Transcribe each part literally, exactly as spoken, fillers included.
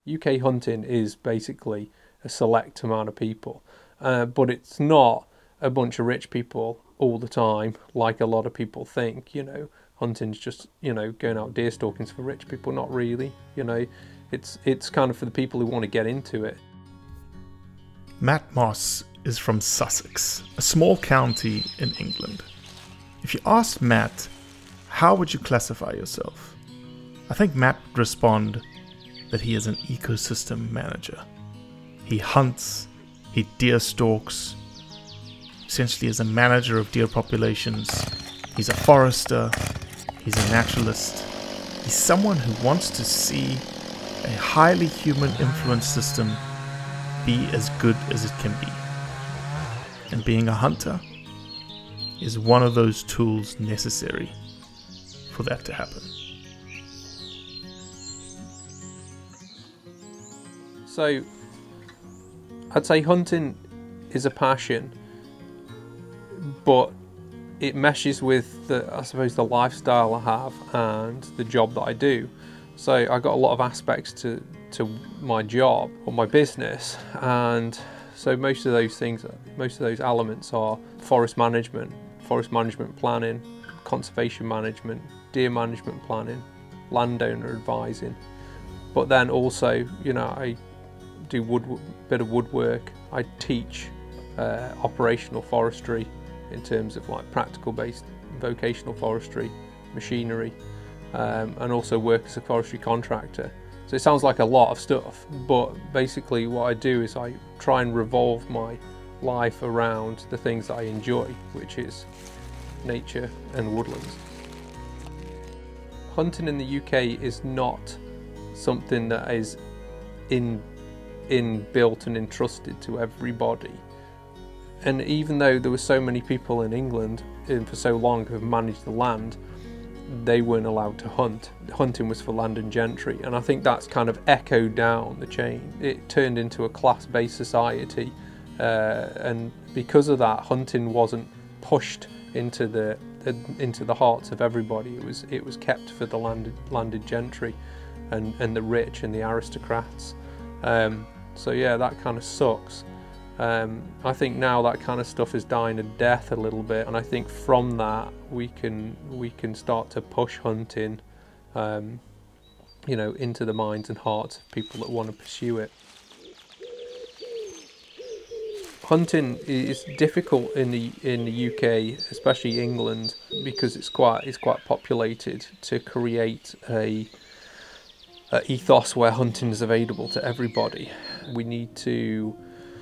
U K hunting is basically a select amount of people, uh, but it's not a bunch of rich people all the time, like a lot of people think. You know, hunting's just, you know, going out deer stalking's for rich people. Not really. You know, it's it's kind of for the people who want to get into it. Matt Moss is from Sussex, a small county in England. If you asked Matt, how would you classify yourself? I think Matt would respond that he is an ecosystem manager. He hunts, he deer stalks, essentially as a manager of deer populations. He's a forester, he's a naturalist. He's someone who wants to see a highly human influence system be as good as it can be. And being a hunter is one of those tools necessary for that to happen. So I'd say hunting is a passion, but it meshes with the, I suppose, the lifestyle I have and the job that I do. So I got a lot of aspects to, to my job or my business, and so most of those things, most of those elements are forest management, forest management planning, conservation management, deer management planning, landowner advising. But then also, you know, I do wood, bit of woodwork. I teach uh, operational forestry in terms of like practical based vocational forestry, machinery, um, and also work as a forestry contractor. So it sounds like a lot of stuff, but basically what I do is I try and revolve my life around the things that I enjoy, which is nature and woodlands. Hunting in the U K is not something that is in inbuilt and entrusted to everybody. And even though there were so many people in England and for so long who have managed the land, they weren't allowed to hunt. Hunting was for landed gentry, and I think that's kind of echoed down the chain. It turned into a class-based society, uh, and because of that, hunting wasn't pushed into the into the hearts of everybody. It was it was kept for the landed landed gentry and and the rich and the aristocrats. Um, so yeah, that kind of sucks. Um, I think now that kind of stuff is dying a death a little bit, and I think from that we can we can start to push hunting, um, you know, into the minds and hearts of people that want to pursue it. Hunting is difficult in the in the U K, especially England, because it's quite it's quite populated, to create a, a ethos where hunting is available to everybody. We need to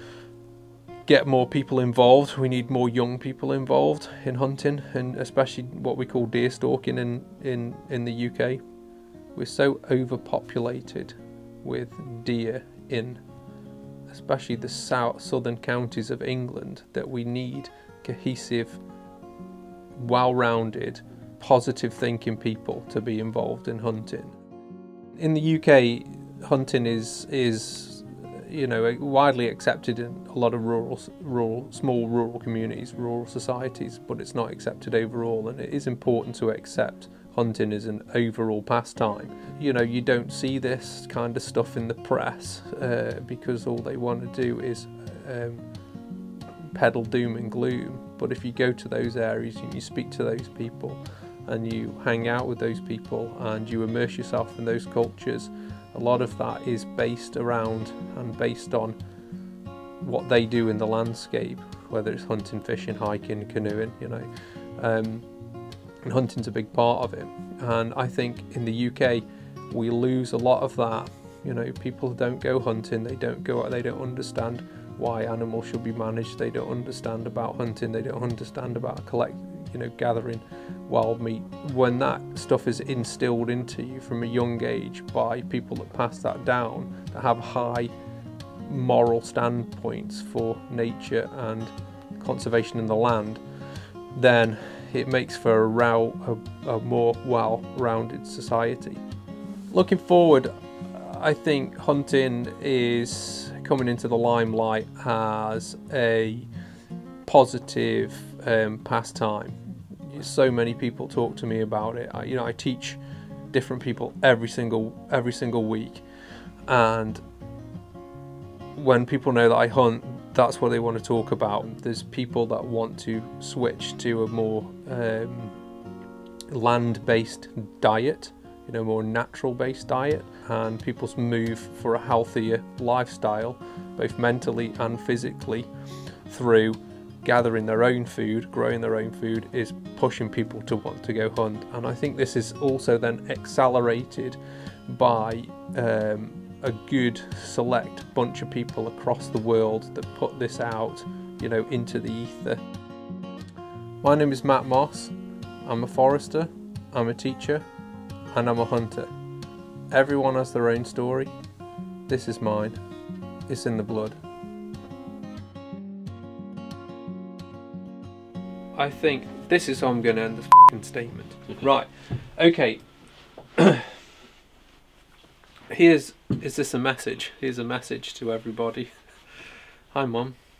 get more people involved. We need more young people involved in hunting, and especially what we call deer stalking in in in the U K. We're so overpopulated with deer in especially the south southern counties of England that we need cohesive, well-rounded, positive thinking people to be involved in hunting. In the U K, hunting is is you know, widely accepted in a lot of rural, rural, small rural communities, rural societies, but it's not accepted overall, and it is important to accept hunting as an overall pastime. You know, you don't see this kind of stuff in the press uh, because all they want to do is um, peddle doom and gloom. But if you go to those areas and you speak to those people and you hang out with those people and you immerse yourself in those cultures, a lot of that is based around and based on what they do in the landscape, whether it's hunting, fishing, hiking, canoeing, you know. Um, and hunting's a big part of it. And I think in the U K, we lose a lot of that. You know, people don't go hunting, they don't go out, they don't understand why animals should be managed, they don't understand about hunting, they don't understand about collect, you know, gathering wild meat. When that stuff is instilled into you from a young age by people that pass that down, that have high moral standpoints for nature and conservation in the land, then it makes for a, row, a, a more well-rounded society. Looking forward, I think hunting is coming into the limelight as a positive um, pastime. So many people talk to me about it. I, you know, I teach different people every single every single week, And when people know that I hunt, that's what they want to talk about. There's people that want to switch to a more um, land-based diet, you know, more natural-based diet, and people's move for a healthier lifestyle, both mentally and physically, through gathering their own food, growing their own food, is pushing people to want to go hunt. And I think this is also then accelerated by um, a good select bunch of people across the world that put this out, you know, into the ether. My name is Matt Moss. I'm a forester, I'm a teacher, and I'm a hunter. Everyone has their own story. This is mine. It's in the blood. I think this is how I'm going to end this f***ing statement. Right. Okay. Here's, is this a message? Here's a message to everybody. Hi, Mum.